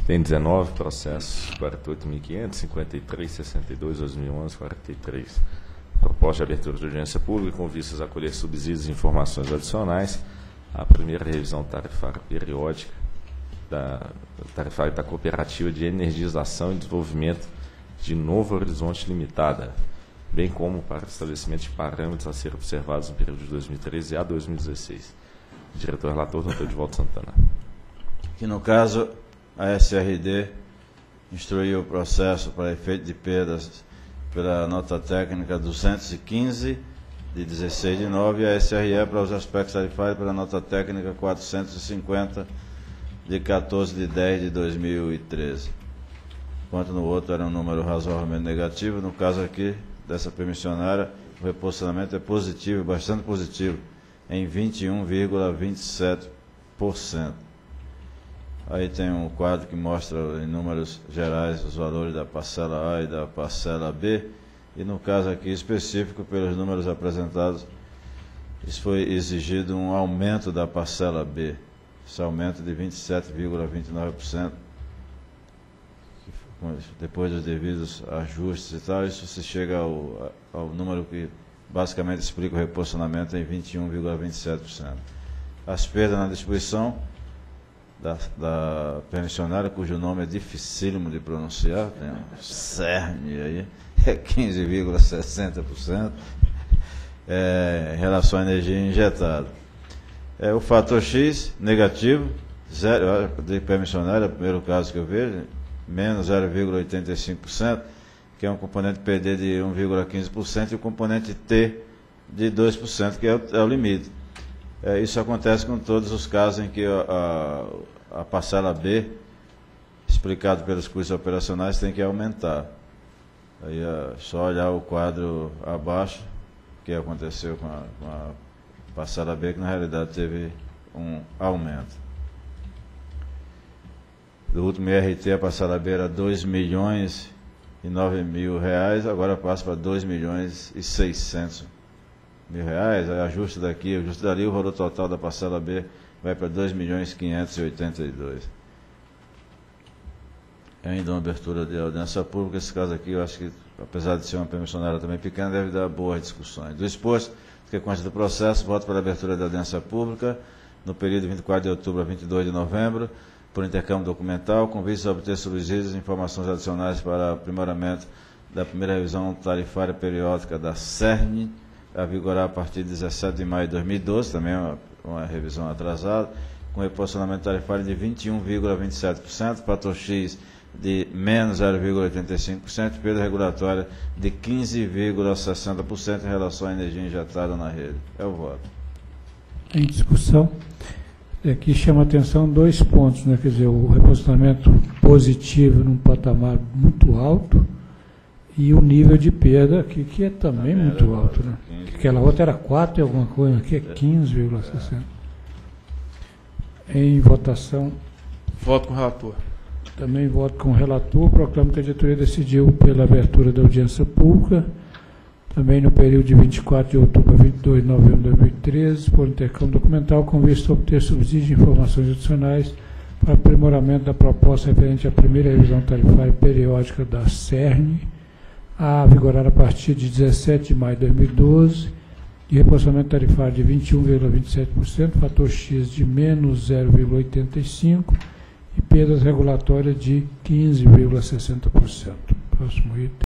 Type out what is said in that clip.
Tem 19 processos, 48.500, 53, 62, 2011, 43. Proposta de abertura de audiência pública com vistas a colher subsídios e informações adicionais à primeira revisão tarifária periódica da Cooperativa de Energização e Desenvolvimento de Novo Horizonte Limitada, bem como para o estabelecimento de parâmetros a serem observados no período de 2013 a 2016. Diretor relator, doutor Edivaldo Santana. Que no caso, a SRD instruiu o processo para efeito de perdas pela nota técnica 215, de 16 de 9, e a SRE para os aspectos tarifários pela nota técnica 450, de 14 de 10 de 2013. Enquanto no outro era um número razoavelmente negativo, no caso aqui dessa permissionária, o reposicionamento é positivo, bastante positivo, em 21,27%. Aí tem um quadro que mostra em números gerais os valores da parcela A e da parcela B, e no caso aqui específico, pelos números apresentados, isso foi exigido um aumento da parcela B, esse aumento de 27,29%, depois dos devidos ajustes e tal, isso se chega ao número que basicamente explica o reposicionamento em 21,27%. As perdas na distribuição da permissionária, cujo nome é dificílimo de pronunciar, tem um cerne aí, é 15,60%, em relação à energia injetada. O fator X, negativo, zero, de permissionária, é o primeiro caso que eu vejo, menos 0,85%, que é um componente PD de 1,15%, e o componente T de 2%, que é o limite. Isso acontece com todos os casos em que a parcela B, explicado pelos custos operacionais, tem que aumentar. Aí é só olhar o quadro abaixo, que aconteceu com a parcela B, que na realidade teve um aumento. Do último IRT, a parcela B era R$ 2.009.000, agora passa para R$ 2.600.000. Aí ajuste daqui, ajuste dali, o valor total da parcela B vai para R$ 2.582.000. Ainda uma abertura de audiência pública. Esse caso aqui, eu acho que, apesar de ser uma permissionária também pequena, deve dar boas discussões. Do exposto, que consta do processo, voto para a abertura da audiência pública no período de 24 de outubro a 22 de novembro, por intercâmbio documental, com vista a obter subsídios e informações adicionais para aprimoramento da primeira revisão tarifária periódica da CERN, a vigorar a partir de 17 de maio de 2012, também uma revisão atrasada, com reposicionamento tarifário de 21,27%, fator X de menos 0,85%, perda regulatória de 15,60% em relação à energia injetada na rede. É o voto. Em discussão, aqui chama a atenção dois pontos, né? Quer dizer, o reposicionamento positivo num patamar muito alto e o nível de perda aqui, que é também muito alto, né? Aquela outra era 4 e alguma coisa, aqui é 15,60. Em votação. Voto com o relator. Também voto com o relator. Proclamo que a diretoria decidiu pela abertura da audiência pública, também no período de 24 de outubro a 22 de novembro de 2013, por intercâmbio documental, com vista a obter subsídios de informações adicionais para aprimoramento da proposta referente à primeira revisão tarifária periódica da CERN, a vigorar a partir de 17 de maio de 2012, de reposicionamento tarifário de 21,27%, fator X de menos 0,85% e perdas regulatórias de 15,60%. Próximo item.